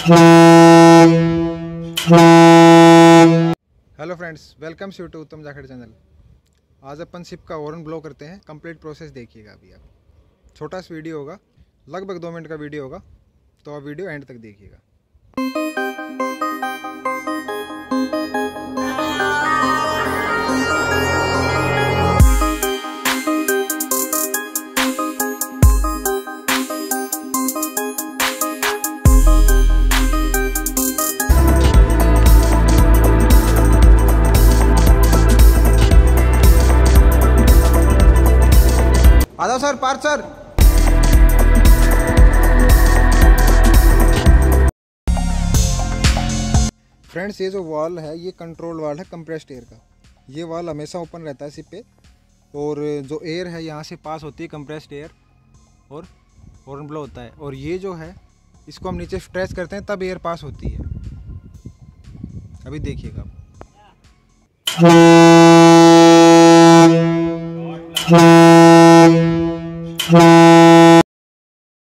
Hello friends, welcome to उत्तम Jakhar channel. आज अपन शिप का हॉर्न ब्लो करते हैं। कंप्लीट प्रोसेस देखिएगा। अभी आप छोटा सा वीडियो होगा, लगभग 2 मिनट का वीडियो होगा, तो आप वीडियो एंड तक देखिएगा। आ जाओ सर, पार्थ सर। फ्रेंड्स, ये जो वॉल है ये कंट्रोल वाल है कंप्रेस्ड एयर का। ये वॉल हमेशा ओपन रहता है शिप पे, और जो एयर है यहाँ से पास होती है कंप्रेस्ड एयर, और हॉर्न ब्लो होता है। और ये जो है इसको हम नीचे स्ट्रेच करते हैं तब एयर पास होती है। अभी देखिएगा।